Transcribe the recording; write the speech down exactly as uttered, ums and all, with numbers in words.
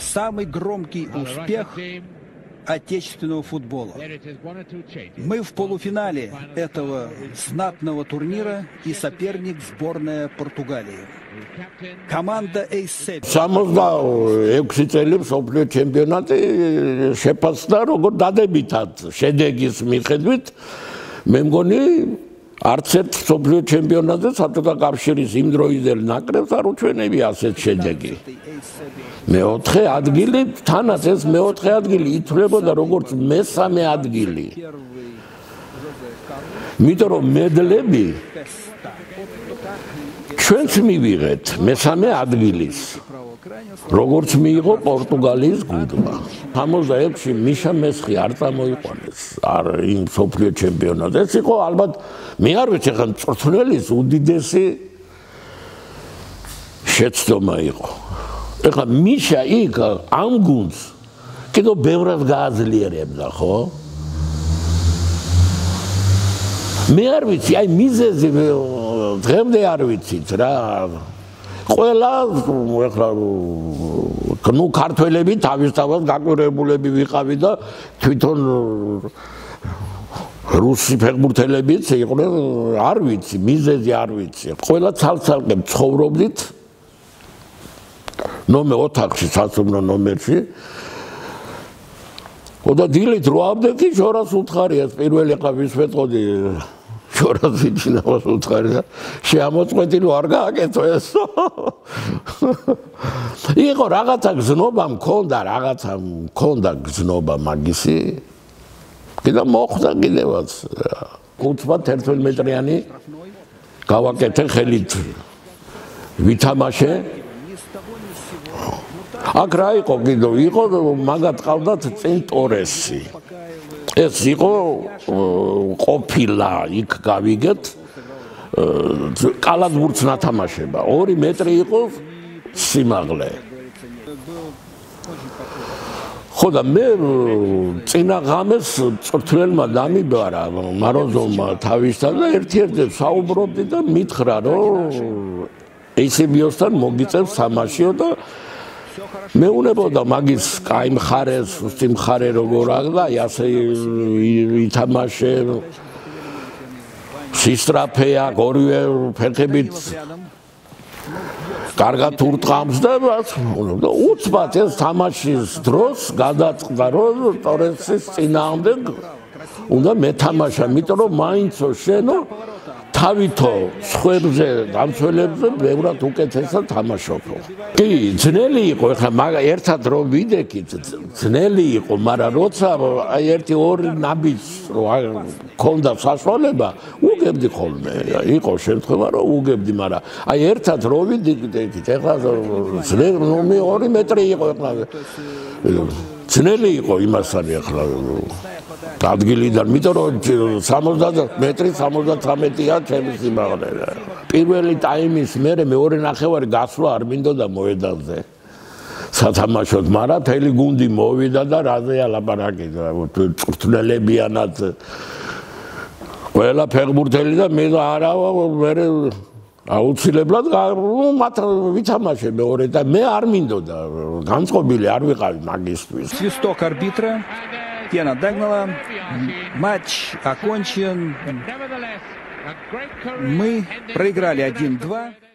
самый громкий успех отечественного футбола. Мы в полуфинале этого знатного турнира и соперник сборная Португалии. Команда Эйсеп. სამოცდაექვსი წელი მსოფლიო ჩემპიონატი შეფასდა როგორც დადებითად შედეგის მიხედვით. მე მგონი არც ერთ მსოფლიო ჩემპიონატზე საბჭოთა კავშირის იმ დროინდელ ნაკრებს არ უჩვენებია ასეთ შედეგი. მეოთხე ადგილი, თანაც ეს მეოთხე ადგილი ითვლებოდა როგორც მესამე ადგილი. იმიტომ რომ მედლები ჩვენც მივიღეთ მესამე ადგილის. როგორც მიიღო პორტუგალიის გუნდმა. სამოცდაექვსში მიშა მესხი არ წამოიყვანეს არ იმ მსოფლიო ჩემპიონატზე. ეს იყო ალბათ მე არ ვიცი ხან მწვრთნელის უდიდესი შეცდომა იყო. ეხლა მიშა იქ ამ გუნდს კიდევ ბევრად გააძლიერებდა, ხო? მე არ ვიცი, აი მიზეზი დღემდე არ ვიცით რა. ყველა ეხლა ნუ ქართველები თავისთავად გაკვირვებულები ვიყავი და თვითონ რუსი ფეხბურთელებიც იყვნენ, არ ვიცი, მიზეზი არ ვიცი. ყველა ცალ-ცალკე ცხოვრობდით ნომერ ოთახში, საცუმრო ნომერში. და დილით რო ავდექი შორას უთხარია, პირველი ყა ვის ვეწყოდი შორას ვიჩინავს უთხარი და შეამოწყვეტი რომ არ გააკეთო ესო. იყო რაღაცა გზნობა მქონდა, რაღაცა მქონდა გზნობა მაგისი. კიდე მოხდა კიდევაც. უცბად ერთი მეტრიანი გავაკეთე ხელით ვითამაშე. აქ რა იყო კიდე? იყო მაგათ ყავდათ წინ ტორესი. ეს იყო ყოფილა იქ გავიგეთ კალათბურთს ნათამაშება. ორი მეტრი იყო სიმაღლე. ხო და მე წინა ღამეს მწვრთნელმა დამიბარა მაროზოვმა თავისთან და ერთ-ერთი საუბრობდი და მითხრა რომ ეისებიოსთან მოგიწევს თამაშიო და მეუნებოდა მაგის კაი მხარეს, სუსტი მხარე როგორ აღდა, ასე ითამაშე. სისტრაფეა, ორივე ფეხებით კარგად ურტყამს და უცბად ეს თამაშის დროს გადაწყდა, რომ ტორესის წინააღმდეგ უნდა მეთამაშა, იმიტომ რომ მაინცო შენო თავითო სხვებზე დამცველებზე ბევრად უკეთესად თამაშობო. კი, ძნელი იყო, ეხლა ერთად რომ ვიდექით, ძნელი იყო, მაგრამ როცა აი ერთი ორი ნაბიჯს რო ქონდა საშუალება, უგებდი ხოლმე. იყო შემთხვევა რომ უგებდი, მაგრამ აი ერთად რო ვიდექით, ეხლა ძნელი ორი მეტრი იყო ეხლა. ძნელი იყო იმასთან ეხლა ადგილიდან, იმიტომ რომ სამოცდა მეტრი სამოცდათვრამეტია ჩემი სიმაღლე. პირველი ტაიმის მერე მეორე ნახევარი გასვლა არ მინდოდა მოედანზე სათამაშოდ, მაგრამ მთელი გუნდი მოვიდა და რაზეა ლაპარაკი, მწვრთნელებიანად ყველა ფეხბურთელი და მე არა მერე აუცილებლად მათ ვითამაშე მეორე და მე არ მინდოდა განწყობილი არ ვიყავი მაგისთვის. Свисток арбитра. Пена догнала. Матч окончен. Мы проиграли один-два.